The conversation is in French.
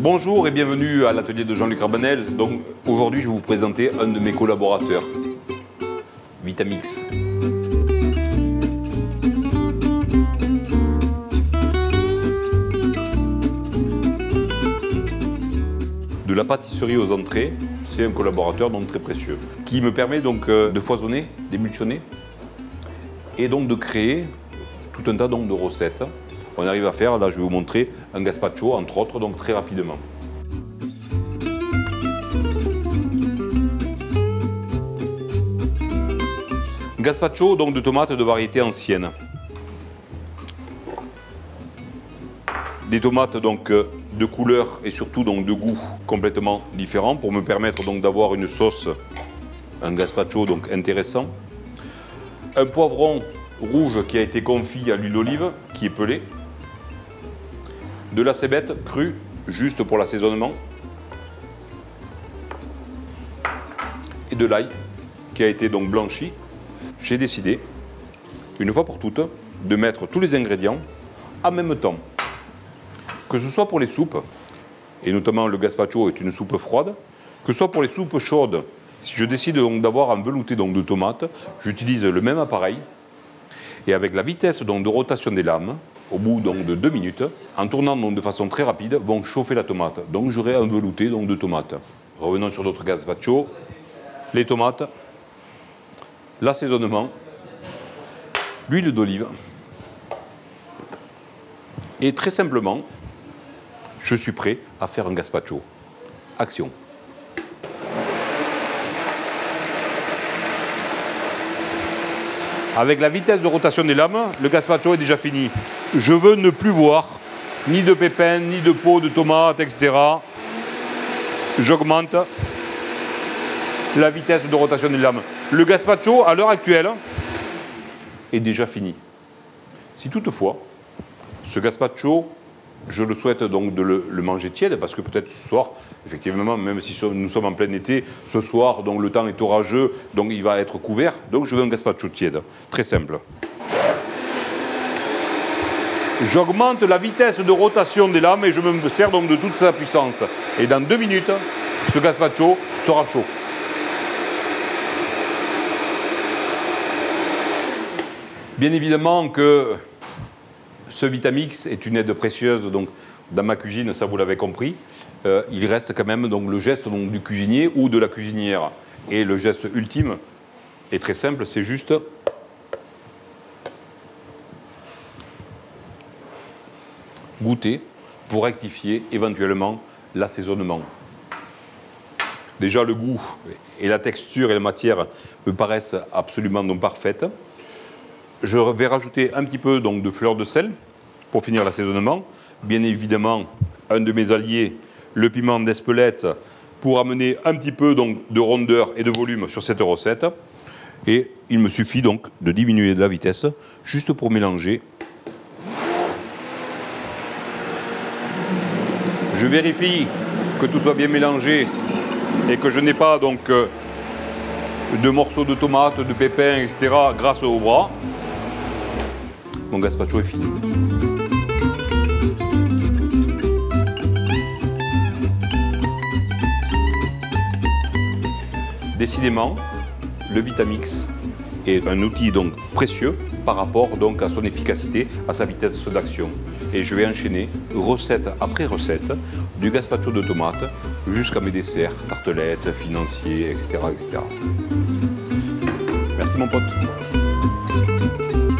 Bonjour et bienvenue à l'atelier de Jean-Luc Rabanel. Donc aujourd'hui, je vais vous présenter un de mes collaborateurs, Vitamix. De la pâtisserie aux entrées, c'est un collaborateur donc très précieux, qui me permet donc de foisonner, d'émulsionner et donc de créer tout un tas donc de recettes. On arrive à faire, là je vais vous montrer, un gazpacho entre autres, donc très rapidement. Gazpacho donc de tomates de variété ancienne. Des tomates donc de couleur et surtout donc de goût complètement différents pour me permettre donc d'avoir une sauce, un gazpacho donc intéressant. Un poivron rouge qui a été confit à l'huile d'olive, qui est pelé. De la cébette crue, juste pour l'assaisonnement. Et de l'ail, qui a été donc blanchi. J'ai décidé, une fois pour toutes, de mettre tous les ingrédients en même temps. Que ce soit pour les soupes, et notamment le gazpacho est une soupe froide, que ce soit pour les soupes chaudes, si je décide donc d'avoir un velouté donc de tomates, j'utilise le même appareil, et avec la vitesse donc de rotation des lames, au bout donc de 2 minutes, en tournant donc de façon très rapide, vont chauffer la tomate. Donc j'aurai un velouté donc de tomates. Revenons sur notre gazpacho, les tomates, l'assaisonnement, l'huile d'olive, et très simplement, je suis prêt à faire un gazpacho. Action. Avec la vitesse de rotation des lames, le gazpacho est déjà fini. Je veux ne plus voir ni de pépins, ni de peaux de tomates, etc. J'augmente la vitesse de rotation des lames. Le gazpacho, à l'heure actuelle, est déjà fini. Si toutefois, ce gazpacho, je le souhaite donc de le manger tiède, parce que peut-être ce soir, effectivement, même si nous sommes en plein été, ce soir, donc le temps est orageux, donc il va être couvert, donc je veux un gazpacho tiède. Très simple. J'augmente la vitesse de rotation des lames et je me sers donc de toute sa puissance. Et dans 2 minutes, ce gazpacho sera chaud. Bien évidemment que ce Vitamix est une aide précieuse donc, dans ma cuisine, ça vous l'avez compris. Il reste quand même donc, le geste donc, du cuisinier ou de la cuisinière. Et le geste ultime est très simple, c'est juste goûter pour rectifier éventuellement l'assaisonnement. Déjà le goût et la texture et la matière me paraissent absolument donc, parfaites. Je vais rajouter un petit peu donc, de fleur de sel pour finir l'assaisonnement. Bien évidemment, un de mes alliés, le piment d'Espelette, pour amener un petit peu donc, de rondeur et de volume sur cette recette. Et il me suffit donc de diminuer de la vitesse, juste pour mélanger. Je vérifie que tout soit bien mélangé et que je n'ai pas donc, de morceaux de tomates, de pépins, etc. grâce au bras. Mon gazpacho est fini. Décidément, le Vitamix est un outil donc précieux par rapport donc à son efficacité, à sa vitesse d'action. Et je vais enchaîner recette après recette du gazpacho de tomates jusqu'à mes desserts, tartelettes, financiers, etc., etc. Merci mon pote.